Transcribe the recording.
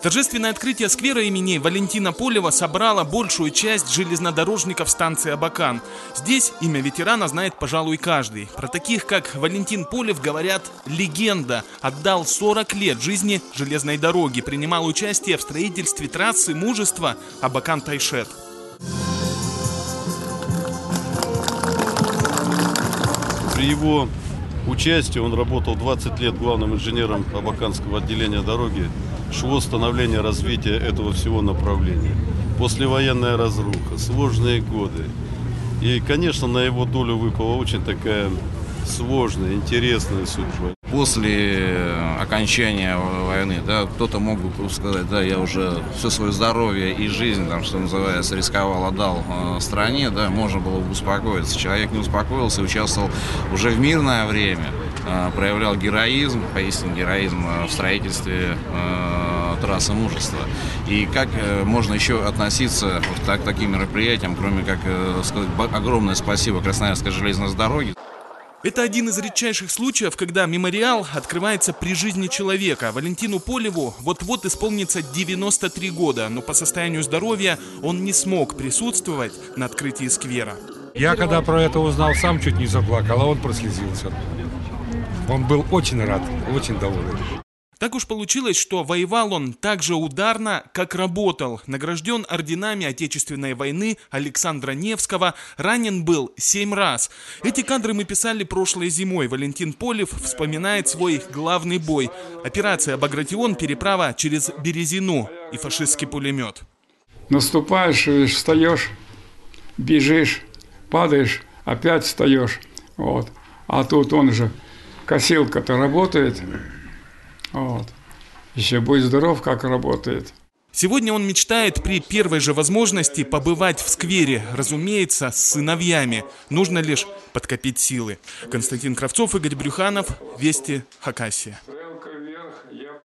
Торжественное открытие сквера имени Валентина Полева собрало большую часть железнодорожников станции Абакан. Здесь имя ветерана знает, пожалуй, каждый. Про таких, как Валентин Полев, говорят легенда. Отдал 40 лет жизни железной дороги, принимал участие в строительстве трассы мужества Абакан-Тайшет. При его участии он работал 20 лет главным инженером Абаканского отделения дороги. Шло становление развития этого всего направления. Послевоенная разруха, сложные годы. И, конечно, на его долю выпала очень такая сложная, интересная судьба. После окончания войны, да, кто-то мог бы сказать, да, я уже все свое здоровье и жизнь, там, что называется, рисковал, отдал стране, да, можно было бы успокоиться. Человек не успокоился, участвовал уже в мирное время, проявлял героизм, поистине героизм в строительстве трассы мужества. И как можно еще относиться вот к таким мероприятиям, кроме как сказать огромное спасибо Красноярской железной дороге. Это один из редчайших случаев, когда мемориал открывается при жизни человека. Валентину Полеву вот-вот исполнится 93 года, но по состоянию здоровья он не смог присутствовать на открытии сквера. Я когда про это узнал, сам чуть не заплакал, а он прослезился. Он был очень рад, очень доволен. Так уж получилось, что воевал он так же ударно, как работал. Награжден орденами Отечественной войны Александра Невского, ранен был 7 раз. Эти кадры мы писали прошлой зимой. Валентин Полев вспоминает свой главный бой. Операция «Багратион», переправа через Березину и фашистский пулемет. Наступаешь, встаешь, бежишь, падаешь, опять встаешь. Вот. А тут он же, косилка-то работает. Вот. Еще будь здоров, как работает. Сегодня он мечтает при первой же возможности побывать в сквере, разумеется, с сыновьями. Нужно лишь подкопить силы. Константин Кравцов, Игорь Брюханов, Вести, Хакасия.